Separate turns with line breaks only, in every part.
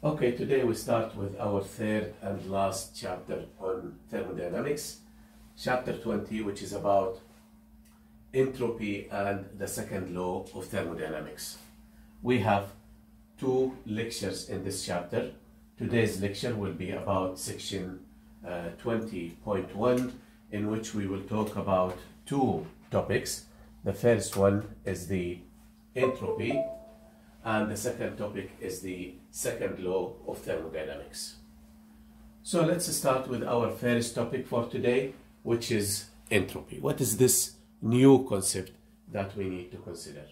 Okay, today we start with our third and last chapter on thermodynamics, chapter 20, which is about entropy and the second law of thermodynamics. We have two lectures in this chapter. Today's lecture will be about section 20.1, in which we will talk about two topics. The first one is the entropy, and the second topic is the second law of thermodynamics. So let's start with our first topic for today, which is entropy. What is this new concept that we need to consider?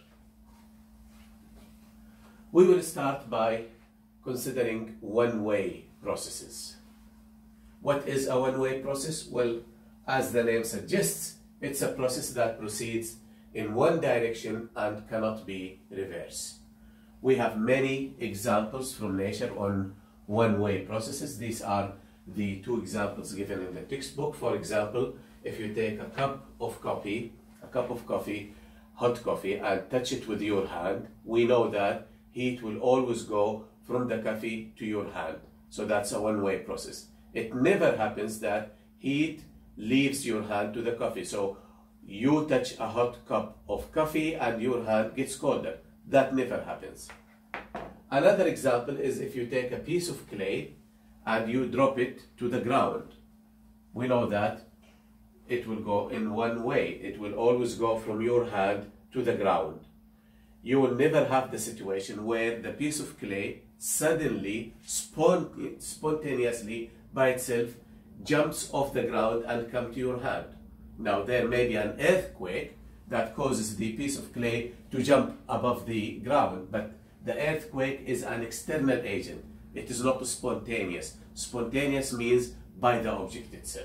We will start by considering one-way processes. What is a one-way process? Well, as the name suggests, it's a process that proceeds in one direction and cannot be reversed. We have many examples from nature on one-way processes. These are the two examples given in the textbook. For example, if you take a cup of coffee, hot coffee, and touch it with your hand, we know that heat will always go from the coffee to your hand. So that's a one-way process. It never happens that heat leaves your hand to the coffee. So you touch a hot cup of coffee and your hand gets colder. That never happens. Another example is if you take a piece of clay and you drop it to the ground. We know that it will go in one way. It will always go from your hand to the ground. You will never have the situation where the piece of clay suddenly, spontaneously by itself jumps off the ground and comes to your hand. Now there may be an earthquake that causes the piece of clay to jump above the ground, but the earthquake is an external agent. It is not spontaneous. Spontaneous means by the object itself.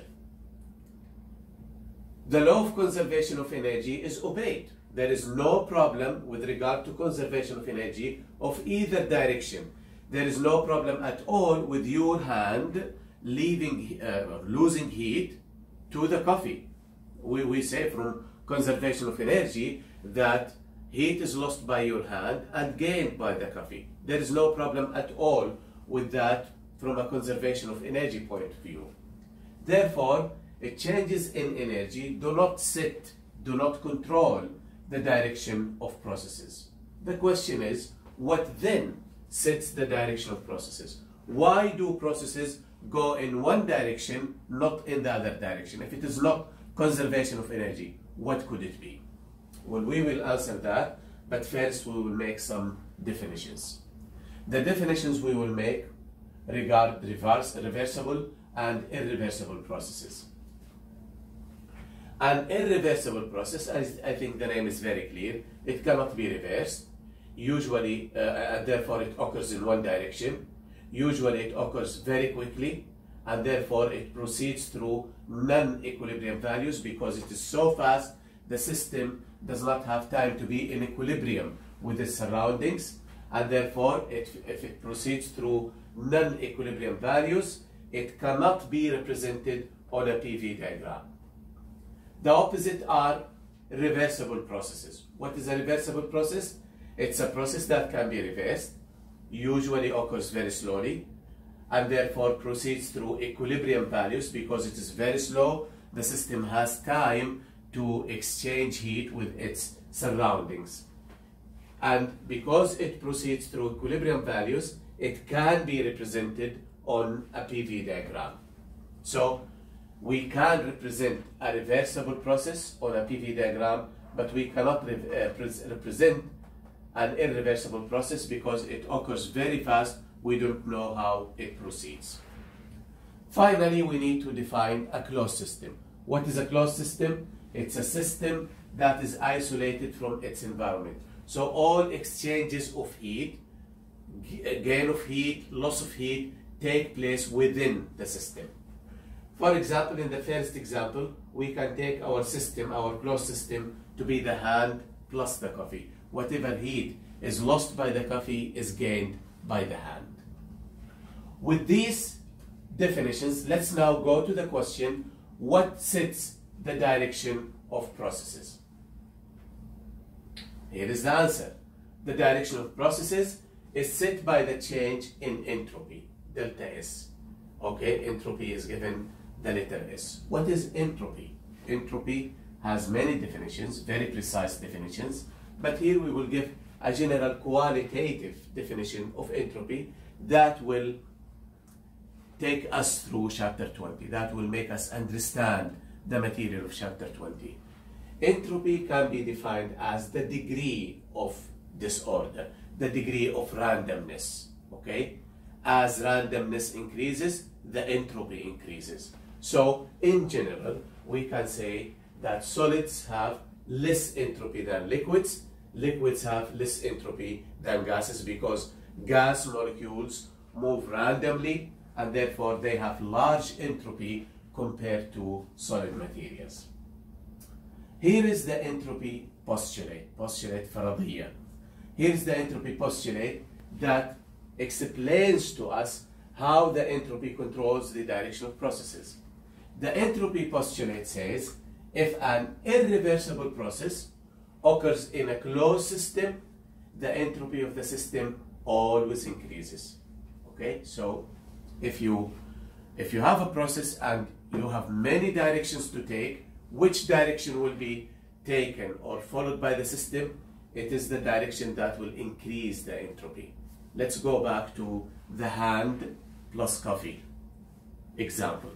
The law of conservation of energy is obeyed. There is no problem with regard to conservation of energy of either direction. There is no problem at all with your hand losing heat to the coffee. We say from conservation of energy that heat is lost by your hand and gained by the coffee. There is no problem at all with that from a conservation of energy point of view. Therefore, changes in energy do not control the direction of processes. The question is, what then sets the direction of processes? Why do processes go in one direction, not in the other direction? If it is not conservation of energy, what could it be? Well, we will answer that, but first we will make some definitions. The definitions we will make regard reversible and irreversible processes. An irreversible process, I think the name is very clear, it cannot be reversed. Usually, and therefore it occurs in one direction. Usually it occurs very quickly, and therefore it proceeds through non-equilibrium values because it is so fast the system does not have time to be in equilibrium with its surroundings, and therefore if it proceeds through non-equilibrium values, it cannot be represented on a PV diagram. The opposite are reversible processes. What is a reversible process? It's a process that can be reversed, usually occurs very slowly, and therefore proceeds through equilibrium values because it is very slow. The system has time to exchange heat with its surroundings. And because it proceeds through equilibrium values, it can be represented on a PV diagram. So we can represent a reversible process on a PV diagram, but we cannot represent an irreversible process because it occurs very fast. We don't know how it proceeds. Finally, we need to define a closed system. What is a closed system? It's a system that is isolated from its environment. So all exchanges of heat, gain of heat, loss of heat, take place within the system. For example, in the first example, we can take our system, our closed system, to be the hand plus the coffee. Whatever heat is lost by the coffee is gained by the hand. With these definitions, let's now go to the question, what sets the direction of processes? Here is the answer. The direction of processes is set by the change in entropy, delta S. Okay, entropy is given the letter S. What is entropy? Entropy has many definitions, very precise definitions, but here we will give a general qualitative definition of entropy that will take us through chapter 20, that will make us understand the material of chapter 20. Entropy can be defined as the degree of disorder, the degree of randomness, okay? As randomness increases, the entropy increases. So, in general, we can say that solids have less entropy than liquids. Liquids have less entropy than gases because gas molecules move randomly and therefore they have large entropy compared to solid materials. Here is the entropy postulate فرضية. Here is the entropy postulate that explains to us how the entropy controls the direction of processes. The entropy postulate says if an irreversible process occurs in a closed system, the entropy of the system always increases. Okay, so if you have a process and you have many directions to take, which direction will be taken or followed by the system? It is the direction that will increase the entropy. Let's go back to the hand plus coffee example.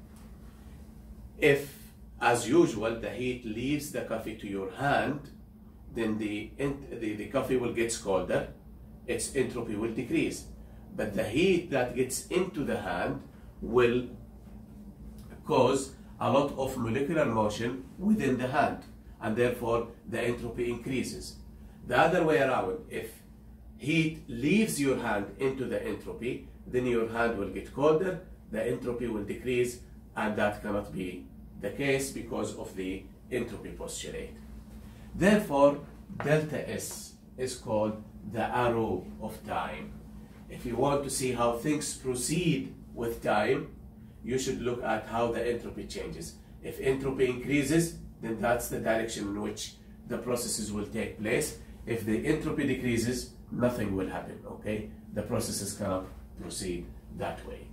If, as usual, the heat leaves the coffee to your hand, then the coffee will get colder, its entropy will decrease. But the heat that gets into the hand will cause a lot of molecular motion within the hand, and therefore the entropy increases. The other way around, if heat leaves your hand into the entropy, then your hand will get colder, the entropy will decrease, and that cannot be the case because of the entropy postulate. Therefore, delta S is called the arrow of time. If you want to see how things proceed with time, you should look at how the entropy changes. If entropy increases, then that's the direction in which the processes will take place. If the entropy decreases, nothing will happen, okay? The processes cannot proceed that way.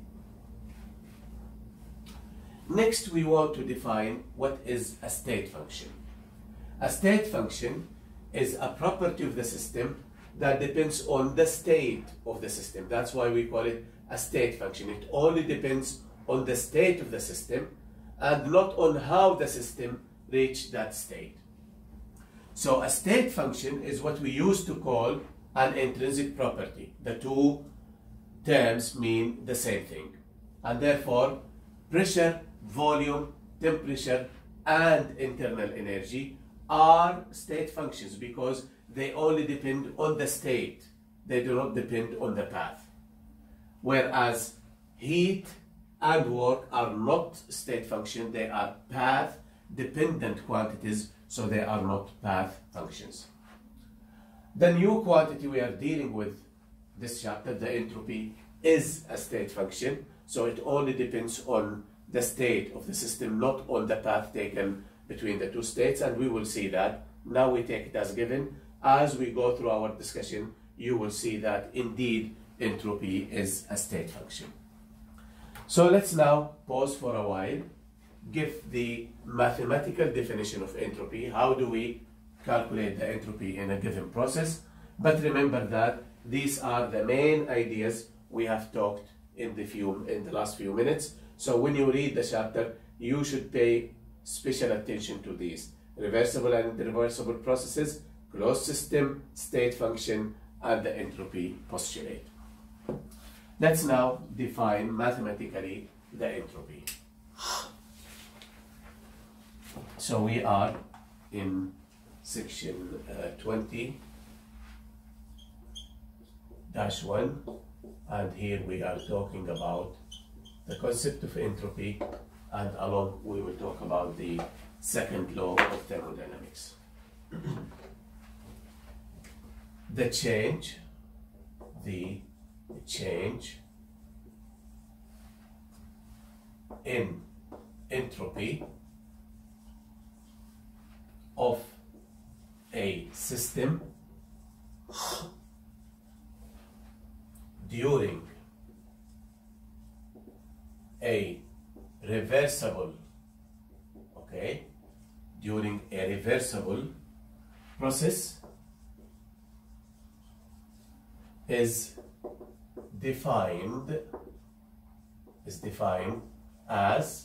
Next, we want to define what is a state function. A state function is a property of the system that depends on the state of the system. That's why we call it a state function. It only depends on the state of the system and not on how the system reached that state. So a state function is what we used to call an intrinsic property. The two terms mean the same thing. And therefore, pressure, volume, temperature, and internal energy are state functions because they only depend on the state. They do not depend on the path. Whereas heat and work are not state function, they are path dependent quantities, so they are not path functions. The new quantity we are dealing with this chapter, the entropy, is a state function, so it only depends on the state of the system, not on the path taken between the two states, and we will see that. Now we take it as given. As we go through our discussion, you will see that indeed entropy is a state function. So let's now pause for a while, give the mathematical definition of entropy. How do we calculate the entropy in a given process? But remember that these are the main ideas we have talked in the last few minutes. So when you read the chapter, you should pay special attention to these: reversible and irreversible processes, closed system, state function, and the entropy postulate. Let's now define mathematically the entropy. So we are in section 20-1, and here we are talking about the concept of entropy, and along we will talk about the second law of thermodynamics. The change in entropy of a system during a reversible, okay, during a reversible process is defined as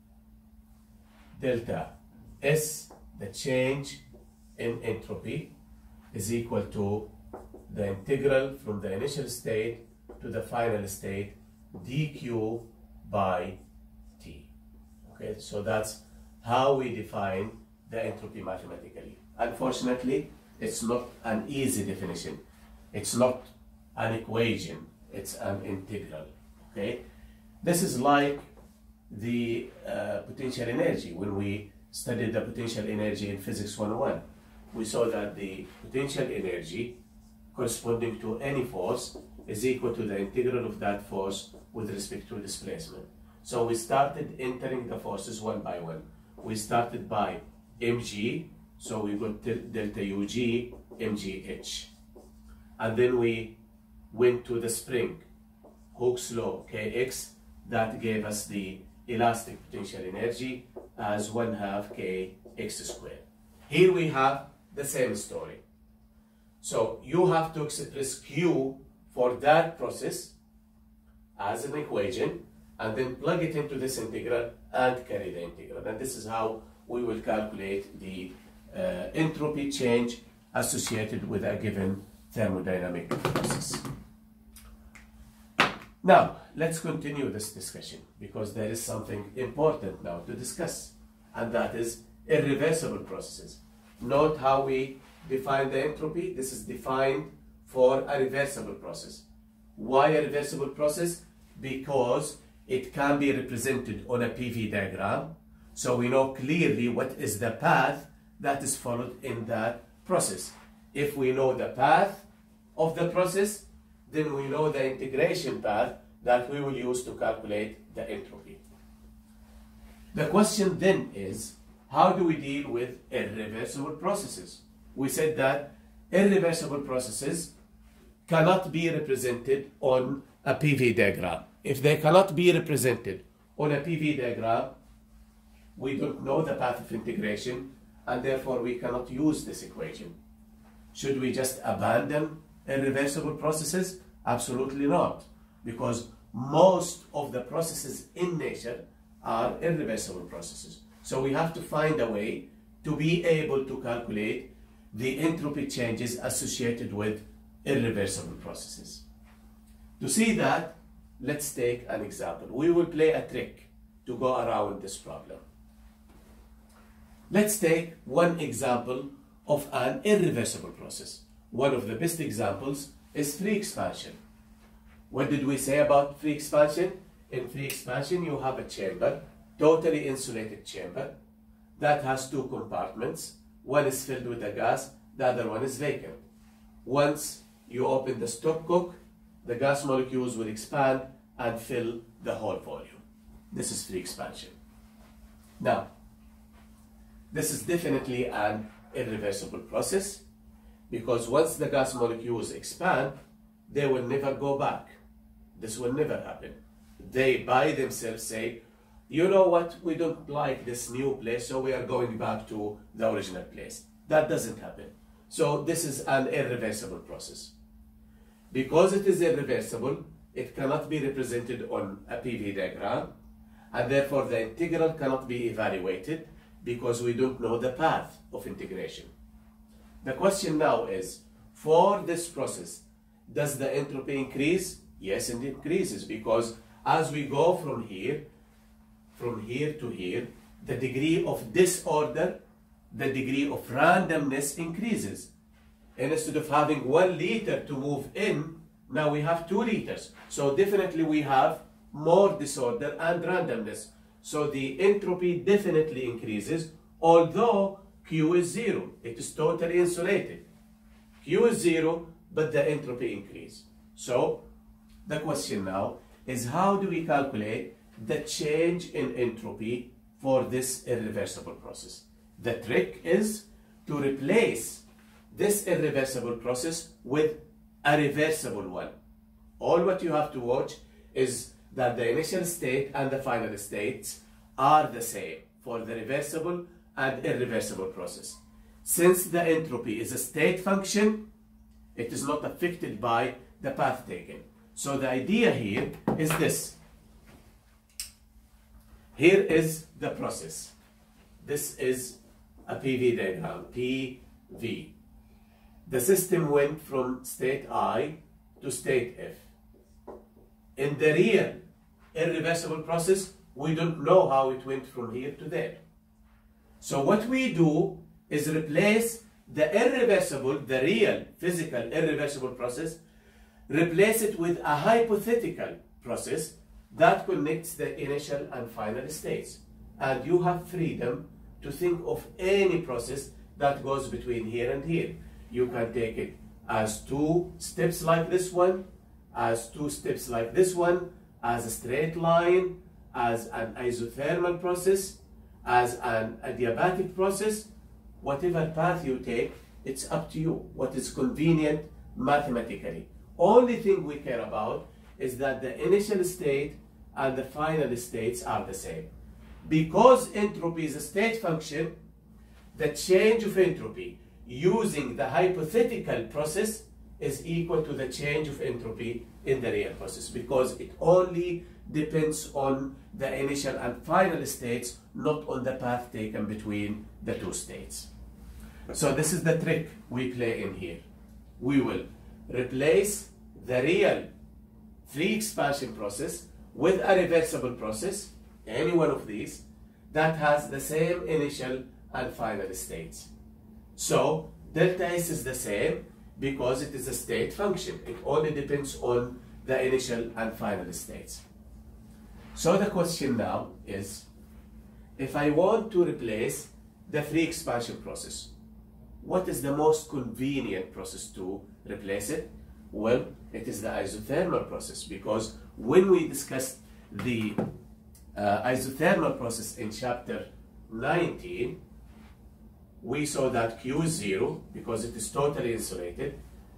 delta S, the change in entropy, is equal to the integral from the initial state to the final state dq by t. Okay, so that's how we define the entropy mathematically. Unfortunately, it's not an easy definition. It's not an equation, it's an integral. Okay, this is like the potential energy. When we studied the potential energy in Physics 101, we saw that the potential energy corresponding to any force is equal to the integral of that force with respect to displacement. So we started entering the forces one by one. We started by mg, so we got delta ug, mgh. And then we went to the spring, Hooke's law, kx, that gave us the elastic potential energy as 1/2 kx squared. Here we have the same story. So you have to express Q for that process as an equation and then plug it into this integral and carry the integral. And this is how we will calculate the entropy change associated with a given thermodynamic process. Now, let's continue this discussion because there is something important now to discuss, and that is irreversible processes. Note how we define the entropy. This is defined for a reversible process. Why a reversible process? Because it can be represented on a PV diagram, so we know clearly what is the path that is followed in that process. If we know the path of the process, then we know the integration path that we will use to calculate the entropy. The question then is, how do we deal with irreversible processes? We said that irreversible processes cannot be represented on a PV diagram. If they cannot be represented on a PV diagram, we don't know the path of integration, and therefore we cannot use this equation. Should we just abandon irreversible processes? Absolutely not, because most of the processes in nature are irreversible processes. So we have to find a way to be able to calculate the entropy changes associated with irreversible processes. To see that, let's take an example. We will play a trick to go around this problem. Let's take one example of an irreversible process. One of the best examples is free expansion. What did we say about free expansion? In free expansion, you have a chamber, totally insulated chamber, that has two compartments. One is filled with a gas, the other one is vacant. Once you open the stopcock, the gas molecules will expand and fill the whole volume. This is free expansion. Now, this is definitely an irreversible process, because once the gas molecules expand, they will never go back. This will never happen. They by themselves say, you know what, we don't like this new place, so we are going back to the original place. That doesn't happen. So this is an irreversible process. Because it is irreversible, it cannot be represented on a PV diagram, and therefore the integral cannot be evaluated because we don't know the path of integration. The question now is, for this process, does the entropy increase? Yes, it increases, because as we go from here to here, the degree of disorder, the degree of randomness increases. And instead of having 1 liter to move in, now we have 2 liters. So definitely we have more disorder and randomness. So the entropy definitely increases, although Q is 0. It is totally insulated. Q is 0, but the entropy increases. So the question now is, how do we calculate the change in entropy for this irreversible process? The trick is to replace this irreversible process with a reversible one, All what you have to watch is that the initial state and the final states are the same for the reversible and irreversible process. Since the entropy is a state function, it is not affected by the path taken. So the idea here is this. Here is the process. This is a PV diagram, PV. The system went from state I to state F. In the real irreversible process, we don't know how it went from here to there. So what we do is replace the irreversible, the real physical irreversible process, replace it with a hypothetical process that connects the initial and final states. And you have freedom to think of any process that goes between here and here. You can take it as 2 steps like this one, as 2 steps like this one, as a straight line, as an isothermal process, as an adiabatic process. Whatever path you take, it's up to you, what is convenient mathematically. Only thing we care about is that the initial state and the final states are the same. Because entropy is a state function, the change of entropy using the hypothetical process is equal to the change of entropy in the real process, because it only depends on the initial and final states, not on the path taken between the 2 states. So this is the trick we play in here. We will replace the real free expansion process with a reversible process, any one of these, that has the same initial and final states. So delta S is the same because it is a state function. It only depends on the initial and final states. So the question now is, if I want to replace the free expansion process, what is the most convenient process to replace it? Well, it is the isothermal process, because when we discussed the isothermal process in chapter 19, we saw that Q is 0 because it is totally insulated,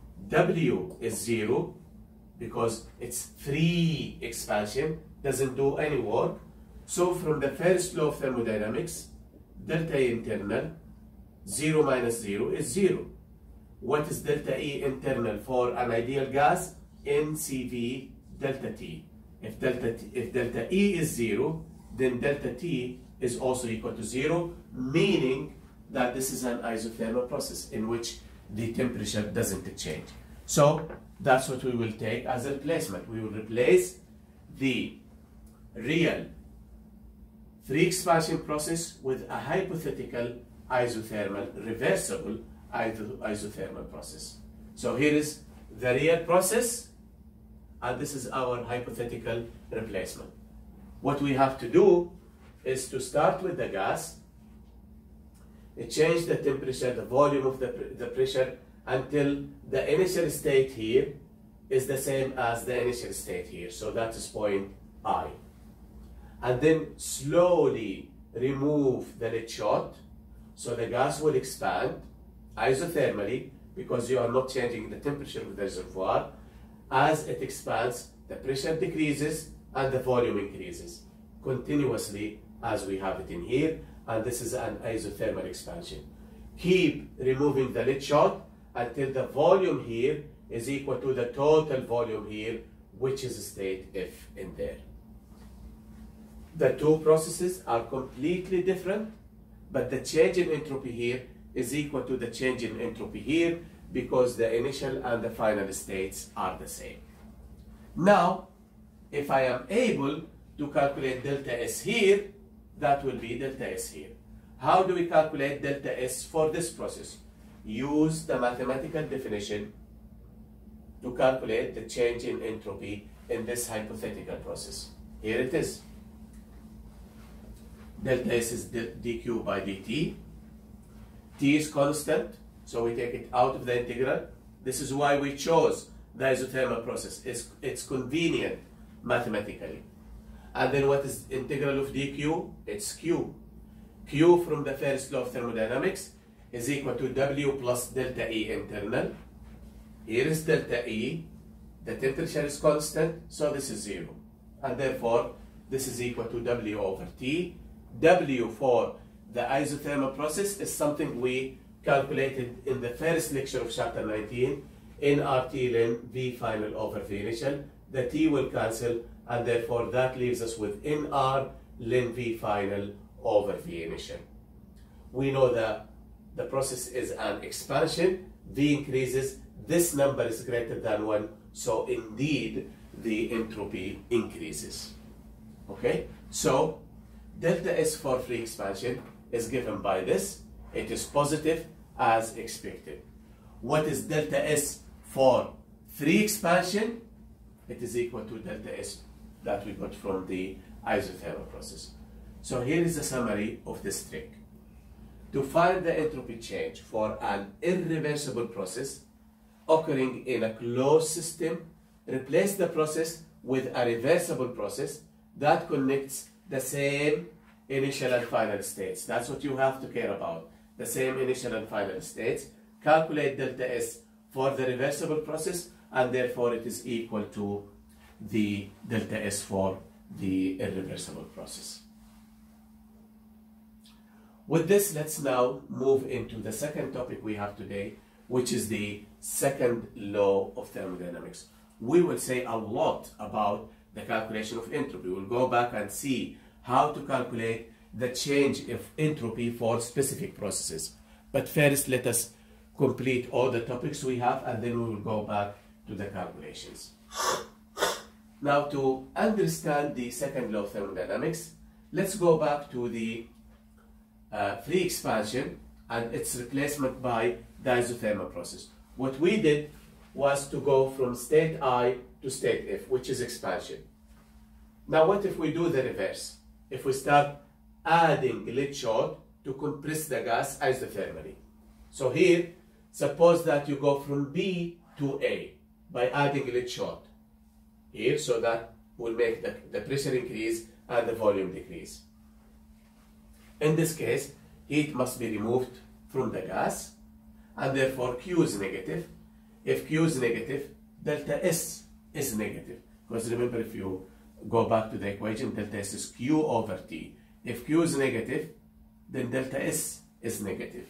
W is 0 because it's free expansion, doesn't do any work. So from the first law of thermodynamics, delta E internal, 0 minus 0 is 0. What is delta E internal for an ideal gas? NCV delta T. If delta E is 0, then delta T is also equal to 0, meaning that this is an isothermal process in which the temperature doesn't change. So that's what we will take as a replacement. We will replace the real free expansion process with a hypothetical isothermal, reversible isothermal process. So here is the real process, and this is our hypothetical replacement. What we have to do is to start with the gas, change the temperature, the volume of the pressure, until the initial state here is the same as the initial state here. So that is point I. And then slowly remove the lid shot, so the gas will expand isothermally, because you are not changing the temperature of the reservoir. As it expands, the pressure decreases and the volume increases continuously, as we have it in here, and this is an isothermal expansion. Keep removing the lid shot until the volume here is equal to the total volume here, which is state F in there. The two processes are completely different, but the change in entropy here is equal to the change in entropy here, because the initial and the final states are the same. Now, if I am able to calculate delta S here, that will be delta S here. How do we calculate delta S for this process? Use the mathematical definition to calculate the change in entropy in this hypothetical process. Here it is. Delta S is dq by dt. T is constant, so we take it out of the integral. This is why we chose the isothermal process. It's convenient mathematically. And then what is integral of dq? It's q. Q from the first law of thermodynamics is equal to W plus delta E internal. Here is delta E. the temperature is constant, so this is 0. And therefore, this is equal to W over T. W for the isothermal process is something we calculated in the first lecture of chapter 19, nRT ln V final over V initial. The T will cancel, and therefore that leaves us with nR ln V final over V initial. We know that the process is an expansion, V increases, this number is greater than 1, so indeed the entropy increases. Okay, so delta S for free expansion is given by this. It is positive as expected. What is delta S for free expansion? It is equal to delta S that we got from the isothermal process. So here is a summary of this trick. To find the entropy change for an irreversible process occurring in a closed system, replace the process with a reversible process that connects the same initial and final states. That's what you have to care about, the same initial and final states. Calculate delta S for the reversible process, and therefore it is equal to the delta S for the irreversible process. With this, let's now move into the second topic we have today, which is the second law of thermodynamics. We will say a lot about the calculation of entropy. We'll go back and see how to calculate the change of entropy for specific processes. But first, let us complete all the topics we have, and then we will go back to the calculations. Now, to understand the second law of thermodynamics, let's go back to the free expansion and its replacement by the isothermal process. What we did was to go from state I to state F, which is expansion. Now what if we do the reverse? If we start adding lead shot to compress the gas isothermally. So here, suppose that you go from B to A by adding lead shot here, so that will make the pressure increase and the volume decrease. In this case, heat must be removed from the gas, and therefore Q is negative. If Q is negative, delta S is negative. Because remember, if you go back to the equation, delta S is Q over T. If Q is negative, then delta S is negative.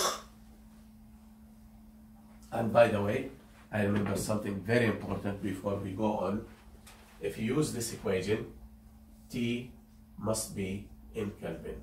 And by the way, I remember something very important before we go on. If you use this equation, T must be in Kelvin.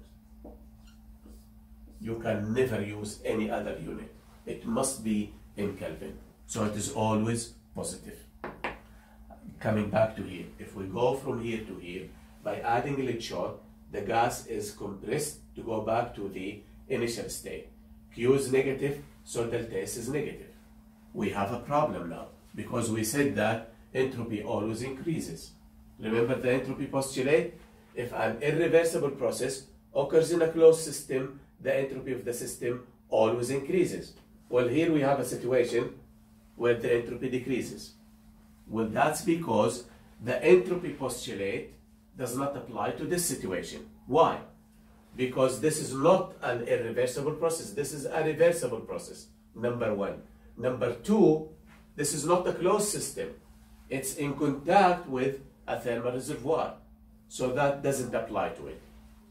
You can never use any other unit. It must be in Kelvin. So it is always positive. Coming back to here, if we go from here to here, by adding a lead shot, the gas is compressed to go back to the initial state. Q is negative, so delta S is negative. We have a problem now, because we said that entropy always increases. Remember the entropy postulate? If an irreversible process occurs in a closed system, the entropy of the system always increases. Well, here we have a situation where the entropy decreases. Well, that's because the entropy postulate does not apply to this situation. Why? Because this is not an irreversible process. This is a reversible process, number one. Number two, this is not a closed system. It's in contact with a thermal reservoir. So that doesn't apply to it.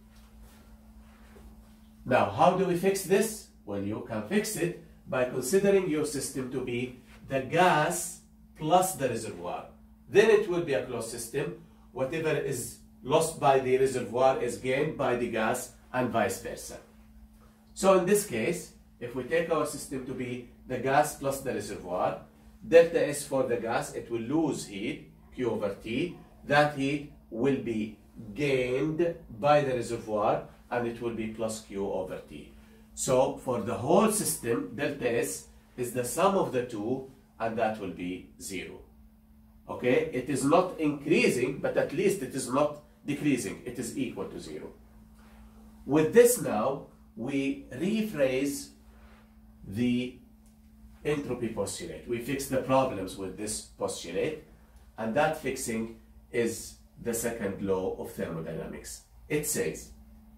Now, how do we fix this? Well, you can fix it by considering your system to be the gas plus the reservoir. Then it will be a closed system. Whatever is lost by the reservoir is gained by the gas, and vice versa. So in this case, if we take our system to be the gas plus the reservoir, delta S for the gas, it will lose heat, Q over T. That heat will be gained by the reservoir, and it will be plus Q over T. So for the whole system, delta S is the sum of the two, and that will be 0. Okay, it is not increasing, but at least it is not decreasing. It is equal to 0. With this now, we rephrase the entropy postulate. We fix the problems with this postulate, and that fixing is the second law of thermodynamics. It says,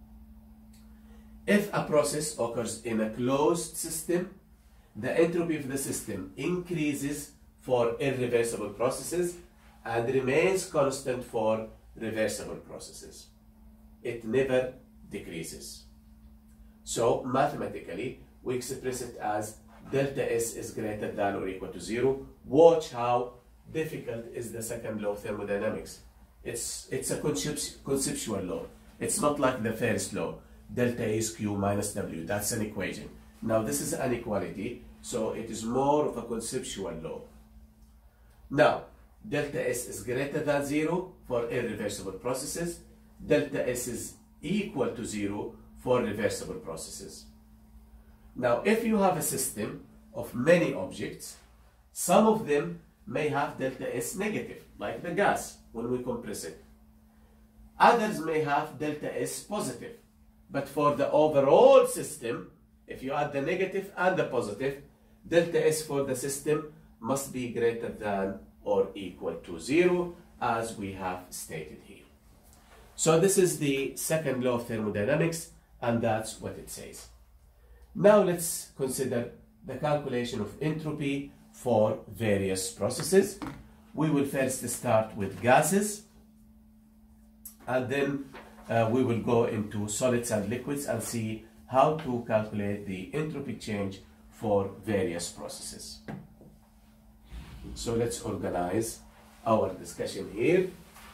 if a process occurs in a closed system, the entropy of the system increases for irreversible processes and remains constant for reversible processes. It never decreases. So mathematically, we express it as delta S is greater than or equal to 0. Watch how difficult is the second law of thermodynamics. It's a conceptual law. It's not like the first law. Delta is Q minus W. That's an equation. Now this is an inequality, so it is more of a conceptual law. Now, delta S is greater than 0 for irreversible processes. Delta S is equal to 0 for reversible processes. Now, if you have a system of many objects, some of them may have delta S negative, like the gas when we compress it. Others may have delta S positive. But for the overall system, if you add the negative and the positive, delta S for the system must be greater than or equal to 0, as we have stated here. So this is the second law of thermodynamics, and that's what it says. Now let's consider the calculation of entropy for various processes. We will first start with gases, and then we will go into solids and liquids and see how to calculate the entropy change for various processes. So let's organize our discussion here.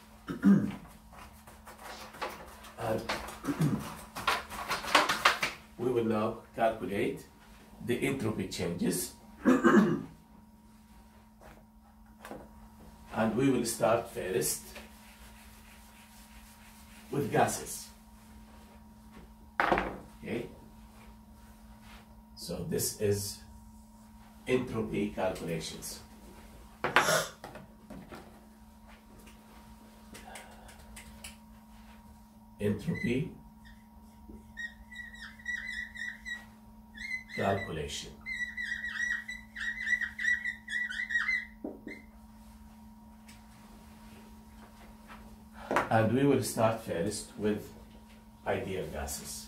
And we will now calculate the entropy changes. And we will start first with gases. Okay. So this is entropy calculations. Entropy calculation. And we will start first with ideal gases.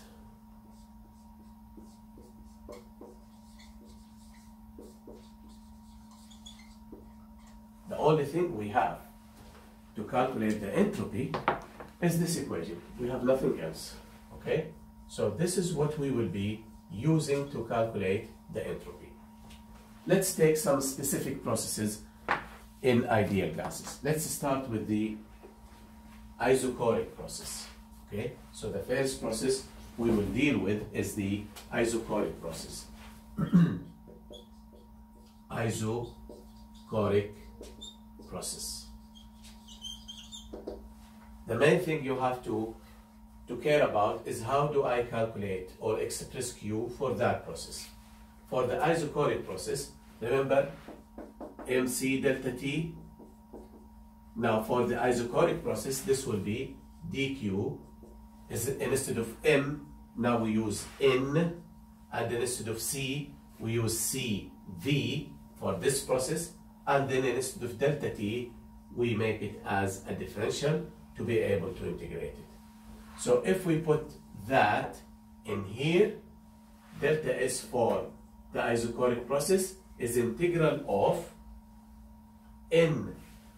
The only thing we have to calculate the entropy is this equation. We have nothing else, okay? So this is what we will be using to calculate the entropy. Let's take some specific processes in ideal gases. Let's start with the isochoric process, okay? So the first process we will deal with is the isochoric process. Isochoric process. The main thing you have to care about is how do I calculate or express Q for that process. For the isochoric process, remember MC delta T. Now for the isochoric process, this will be dQ. Instead of M, now we use N, and then instead of C, we use CV for this process, and then instead of delta T, we make it as a differential to be able to integrate it. So if we put that in here, delta S for the isochoric process is integral of N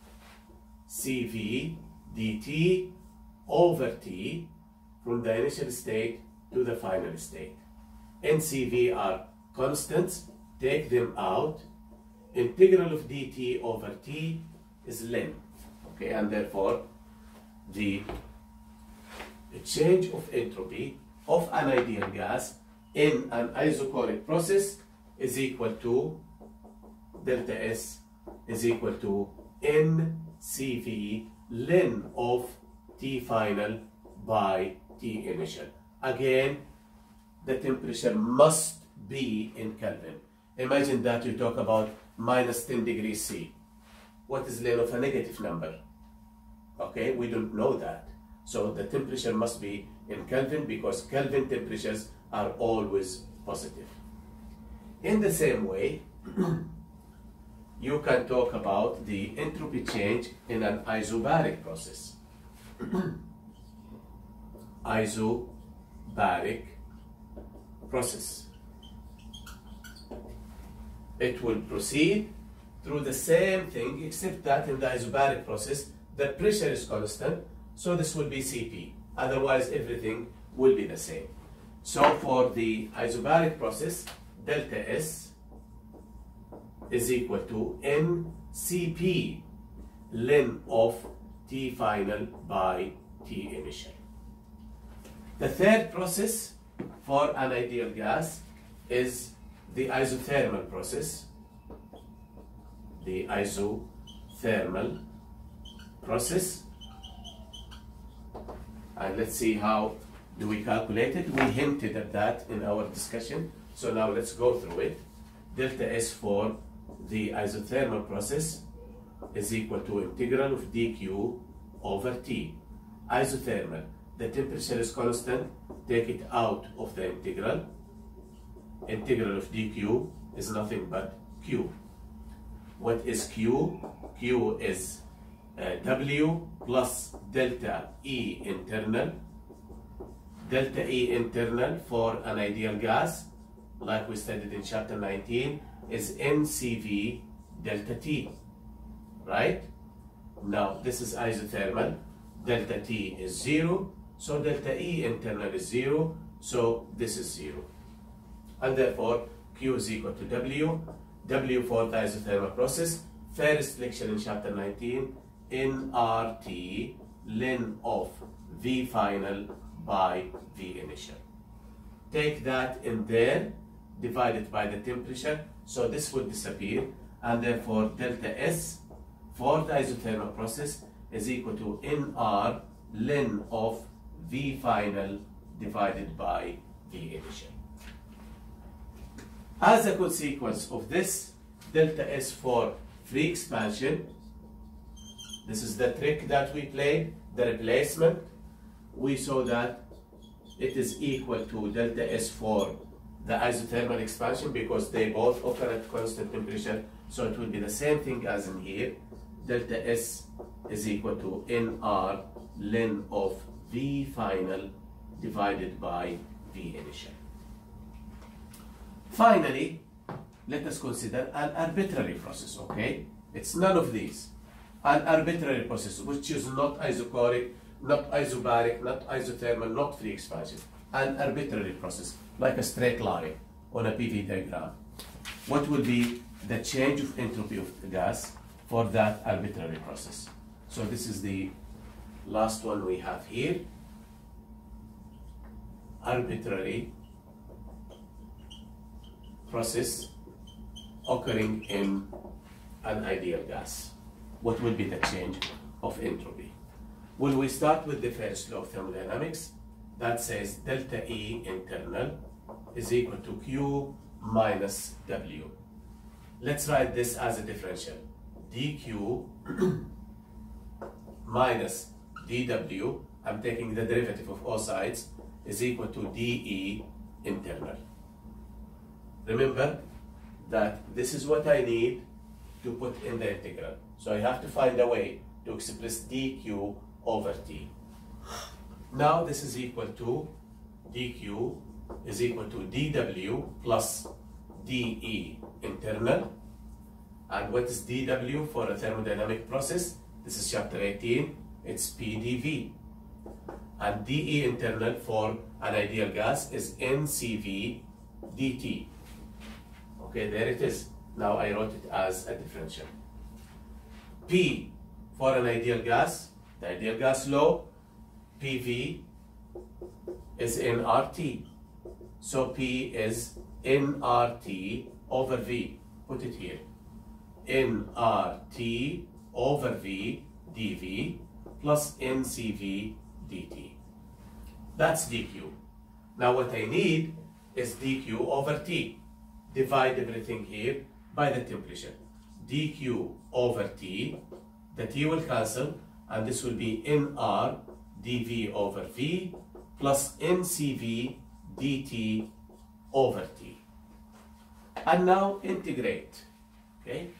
CV dt over T from the initial state to the final state. NCV are constants, take them out. Integral of dt over T is ln. Okay, and therefore the change of entropy of an ideal gas in an isochoric process is equal to delta S is equal to NCV ln of T final by T initial. Again, the temperature must be in Kelvin. Imagine that you talk about minus 10 degrees C. What is ln of a negative number? Okay, we don't know that. So the temperature must be in Kelvin because Kelvin temperatures are always positive. In the same way, you can talk about the entropy change in an isobaric process. Isobaric process. It will proceed through the same thing, except that in the isobaric process, the pressure is constant, so this will be Cp. Otherwise, everything will be the same. So for the isobaric process, delta S is equal to NCP, ln of T final by T initial. The third process for an ideal gas is the isothermal process. The isothermal process. And let's see how do we calculate it. We hinted at that in our discussion. So now let's go through it. Delta S for the isothermal process is equal to integral of dq over T. Isothermal, the temperature is constant, take it out of the integral. Integral of dq is nothing but Q. What is Q? Q is W plus delta E internal. Delta E internal for an ideal gas, like we studied in chapter 19, is NCV delta T, right? Now this is isothermal, delta T is 0, so delta E internal is 0, so this is 0. And therefore Q is equal to W. W for the isothermal process, first lecture in chapter 19, nRT ln of V final by V initial. Take that in there, divide it by the temperature, so this will disappear, and therefore delta S for the isothermal process is equal to nR ln of V final divided by V initial. As a consequence of this, delta S for free expansion, this is the trick that we played, the replacement. We saw that it is equal to delta S for the isothermal expansion because they both occur at constant temperature, so it will be the same thing as in here. Delta S is equal to nR ln of V final divided by V initial. Finally, let us consider an arbitrary process, okay? It's none of these. An arbitrary process, which is not isochoric, not isobaric, not isothermal, not free expansion. An arbitrary process, like a straight line on a PV diagram. What will be the change of entropy of the gas for that arbitrary process? So this is the last one we have here. Arbitrary process occurring in an ideal gas. What will be the change of entropy? Well, we start with the first law of thermodynamics that says delta E internal is equal to Q minus W. Let's write this as a differential. dQ minus dW, I'm taking the derivative of all sides, is equal to dE internal. Remember that this is what I need to put in the integral. So I have to find a way to express dQ over T. Now this is equal to dQ is equal to dW plus dE internal. And what is dW for a thermodynamic process? This is chapter 18, it's PdV. And dE internal for an ideal gas is NCV dt. Okay, there it is. Now I wrote it as a differential. P for an ideal gas, the ideal gas law, PV is nRT. So P is nRT over V. Put it here. nRT over V dV plus NCV dt. That's dQ. Now what I need is dQ over T. Divide everything here by the temperature. dQ over T, the T will cancel, and this will be nR dV over V plus NCV dt over T. And now integrate, okay?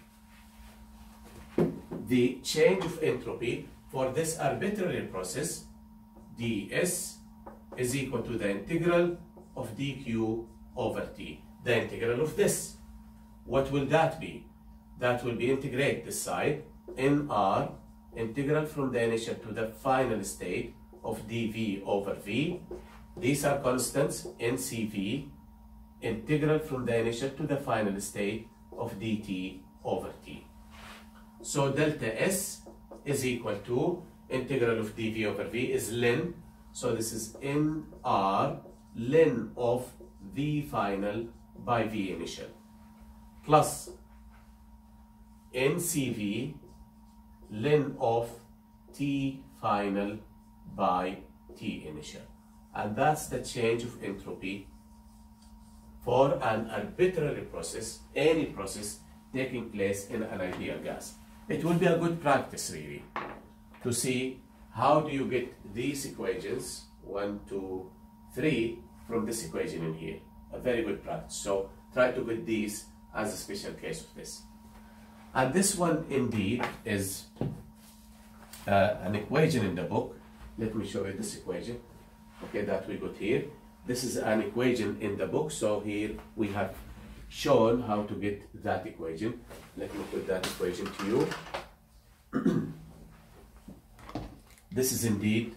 The change of entropy for this arbitrary process, ds, is equal to the integral of dQ over T. The integral of this. What will that be? that will be integrate this side, nr, integral from the initial to the final state of dv over v. These are constants, ncv, integral from the initial to the final state of dt over t. So delta S is equal to integral of dv over v is ln, so this is nr ln of v final by v initial, plus ncv ln of t final by t initial. And that's the change of entropy for an arbitrary process, any process taking place in an ideal gas. It will be a good practice really to see how do you get these equations, 1, 2, 3, from this equation in here. A very good practice. So try to get these as a special case of this. And this one indeed is an equation in the book. Let me show you this equation, okay, that we got here. This is an equation in the book, so here we have shown how to get that equation. Let me put that equation to you. This is indeed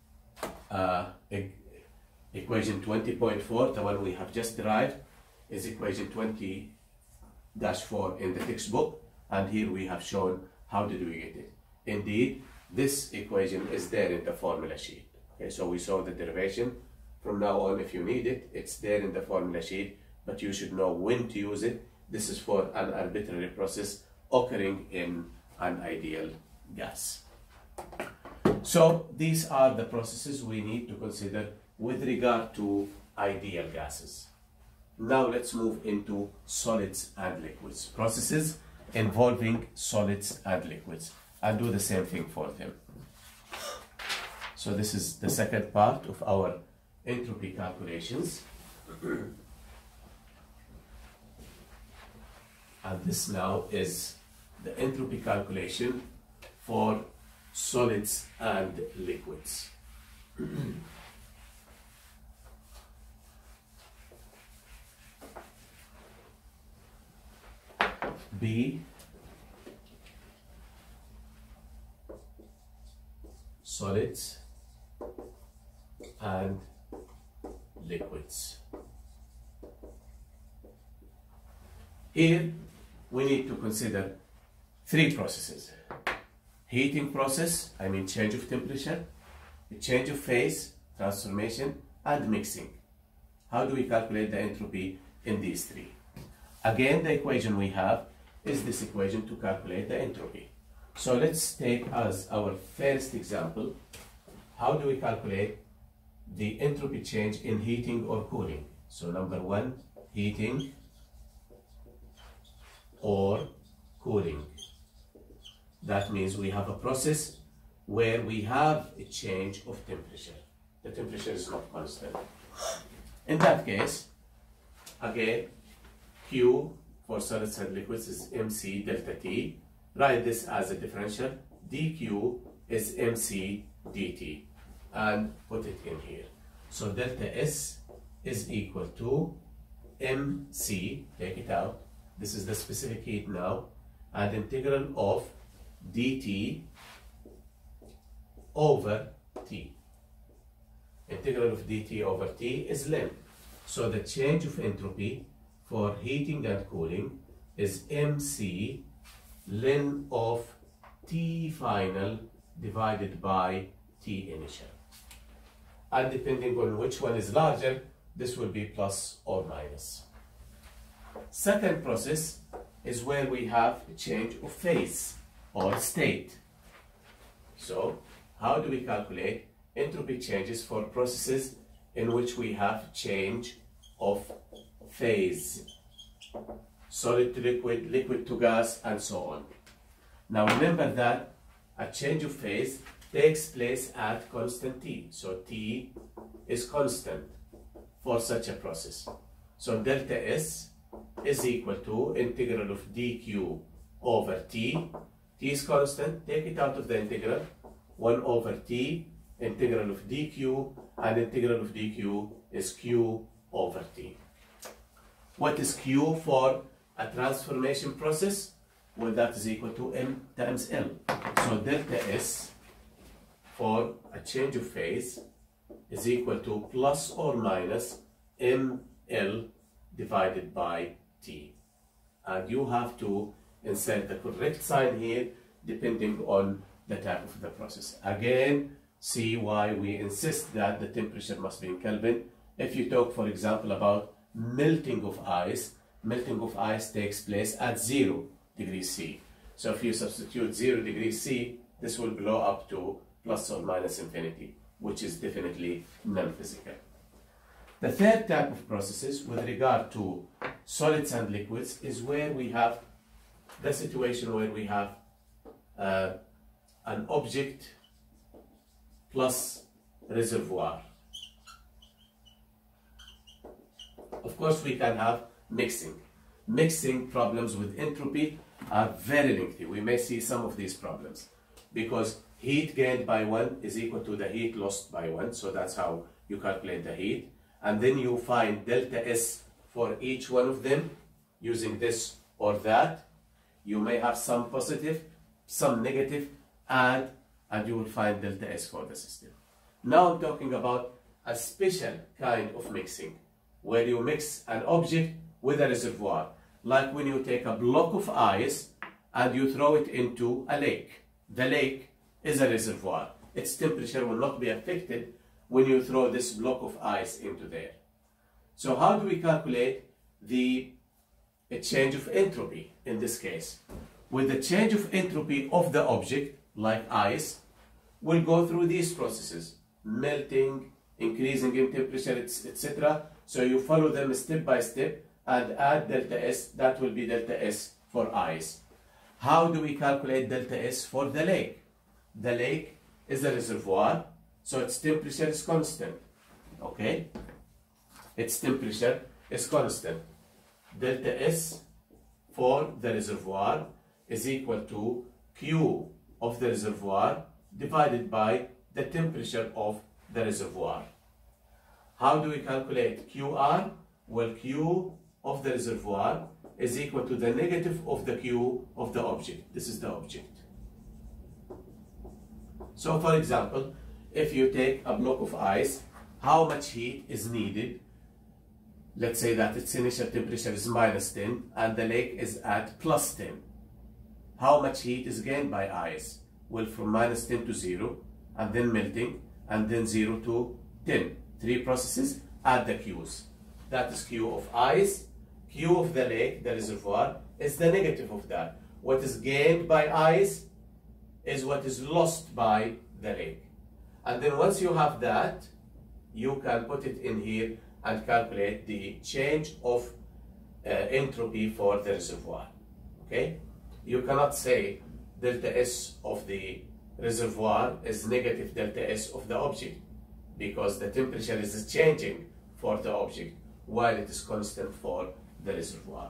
equation 20.4, the one we have just derived is equation 20-4 in the textbook, and here we have shown how did we get it. Indeed, this equation is there in the formula sheet. Okay, so we saw the derivation. From now on, if you need it, it's there in the formula sheet, but you should know when to use it. This is for an arbitrary process occurring in an ideal gas. So these are the processes we need to consider with regard to ideal gases. Now let's move into solids and liquids. Processes involving solids and liquids, and do the same thing for them. So this is the second part of our entropy calculations. And this now is the entropy calculation for solids and liquids. B, solids and liquids. Here we need to consider three processes: heating process, I mean change of temperature, change of phase, transformation, and mixing. How do we calculate the entropy in these three? Again, the equation we have is this equation to calculate the entropy. So let's take as our first example, how do we calculate the entropy change in heating or cooling? So number one, heating or cooling. That means we have a process where we have a change of temperature. The temperature is not constant. In that case, again, Q for solids and liquids is mc delta T. Write this as a differential. dQ is mc dt. And put it in here. So delta S is equal to mc, take it out. This is the specific heat now. And integral of dt over T. Integral of dt over T is ln. So the change of entropy for heating and cooling is mc ln of T final divided by T initial. And depending on which one is larger, this will be plus or minus. Second process is where we have a change of phase or state. So how do we calculate entropy changes for processes in which we have change of phase? Solid to liquid, liquid to gas, and so on. Now remember that a change of phase takes place at constant T. So T is constant for such a process. So delta S is equal to integral of dQ over T. T is constant, take it out of the integral. 1 over T, integral of dQ, and integral of dQ is Q over T. What is Q for a transformation process? Well, that is equal to M times L. So delta S for a change of phase is equal to plus or minus ML divided by T. And you have to insert the correct sign here depending on the type of the process. Again, see why we insist that the temperature must be in Kelvin. If you talk, for example, about melting of ice takes place at 0 degrees C. So if you substitute 0 degrees C, this will blow up to plus or minus infinity, which is definitely non-physical. The third type of processes with regard to solids and liquids is where we have the situation where we have an object plus reservoir. Of course, we can have mixing. Mixing problems with entropy are very lengthy. We may see some of these problems because heat gained by 1 is equal to the heat lost by 1. So that's how you calculate the heat. And then you find delta S for each one of them using this or that. You may have some positive, some negative, and you will find delta S for the system. Now I'm talking about a special kind of mixing where you mix an object with a reservoir, like when you take a block of ice and you throw it into a lake. The lake is a reservoir. Its temperature will not be affected when you throw this block of ice into there. So how do we calculate the change of entropy in this case? With the change of entropy of the object, like ice, we'll go through these processes: melting, increasing in temperature, etc. So you follow them step by step and add delta S. That will be delta S for ice. How do we calculate delta S for the lake? The lake is a reservoir, so its temperature is constant. Okay? Its temperature is constant. Delta S for the reservoir is equal to Q of the reservoir divided by the temperature of the reservoir. How do we calculate QR? Well, Q of the reservoir is equal to the negative of the Q of the object. This is the object. So, for example, if you take a block of ice, how much heat is needed? Let's say that its initial temperature is -10 and the lake is at +10. How much heat is gained by ice? Well, from -10 to 0, and then melting, and then 0 to 10. 3 processes, add the Q's. That is Q of ice. Q of the lake, the reservoir, is the negative of that. What is gained by ice is what is lost by the lake. And then once you have that, you can put it in here and calculate the change of entropy for the reservoir. Okay? You cannot say delta S of the reservoir is negative delta S of the object, because the temperature is changing for the object while it is constant for the reservoir.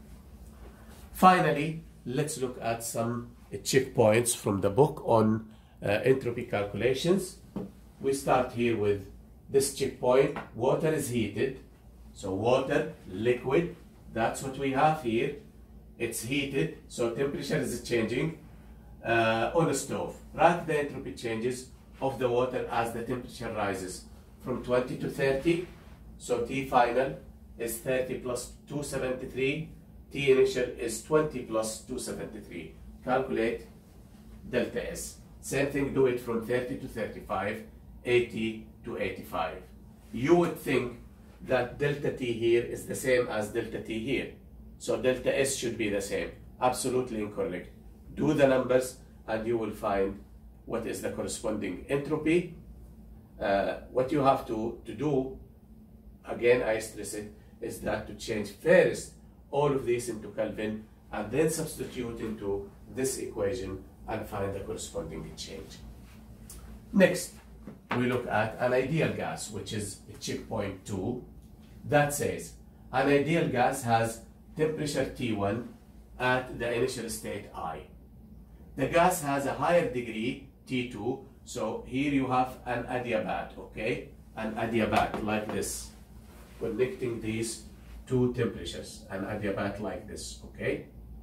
Finally, let's look at some checkpoints from the book on entropy calculations. We start here with this checkpoint. Water is heated. So water, liquid, that's what we have here. It's heated, so temperature is changing on a stove. Write the entropy changes of the water as the temperature rises from 20 to 30. So T final is 30 plus 273. T initial is 20 plus 273. Calculate delta S. Same thing, do it from 30 to 35, 80 to 85. You would think that delta T here is the same as delta T here. So delta S should be the same. Absolutely incorrect. Do the numbers and you will find what is the corresponding entropy. What you have to do, again I stress it, is that to change first all of these into Kelvin and then substitute into this equation and find the corresponding change. Next, we look at an ideal gas, which is checkpoint 2. That says an ideal gas has temperature T1 at the initial state I. The gas has a higher degree T2, so here you have an adiabat, okay? An adiabat like this, connecting these two temperatures, an adiabat like this, okay?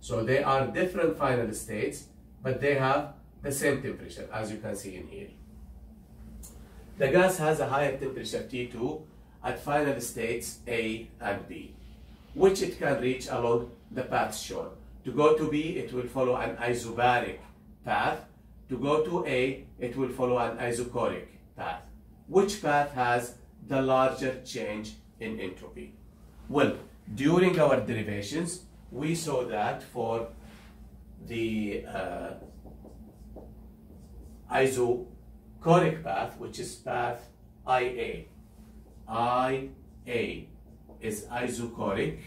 So they are different final states, but they have the same temperature, as you can see in here. The gas has a higher temperature T2 at final states A and B, which it can reach along the paths shown. To go to B, it will follow an isobaric path. To go to A, it will follow an isochoric path. Which path has the larger change in entropy? Well, during our derivations, we saw that for the isochoric path, which is path IA. IA is isochoric.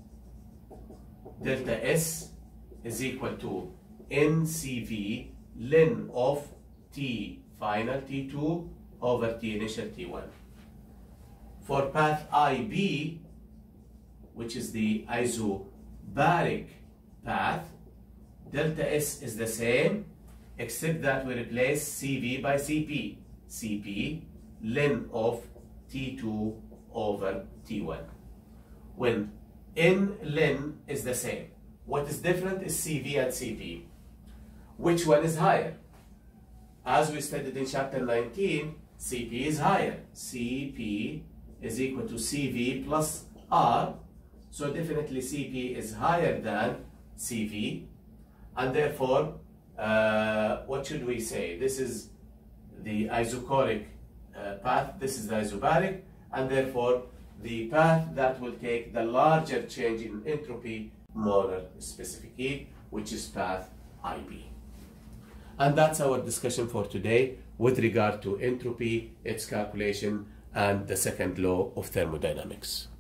Delta S is equal to NCV ln of T final T2 over T initial T1. For path IB, which is the isobaric path, delta S is the same, except that we replace CV by CP. CP ln of T2 over T1. When N ln is the same, what is different is CV and CP. Which one is higher? As we studied in chapter 19, CP is higher. CP is equal to CV plus R. So definitely CP is higher than CV. And therefore, what should we say? This is the isochoric path. This is the isobaric. And therefore, the path that will take the larger change in entropy, molar specific heat, which is path IB. And that's our discussion for today with regard to entropy, its calculation, and the second law of thermodynamics.